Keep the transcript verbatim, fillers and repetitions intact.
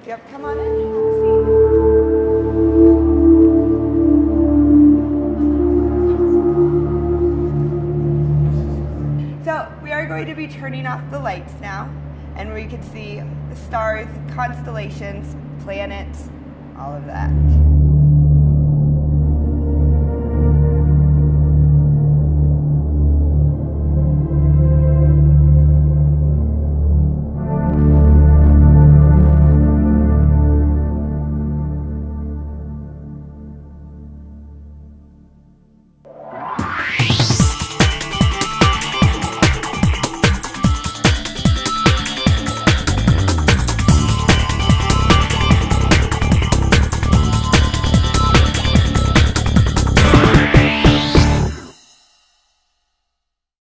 Yep, come on in, have a seat. So we are going to be turning off the lights now, and we can see the stars, constellations, planets, all of that.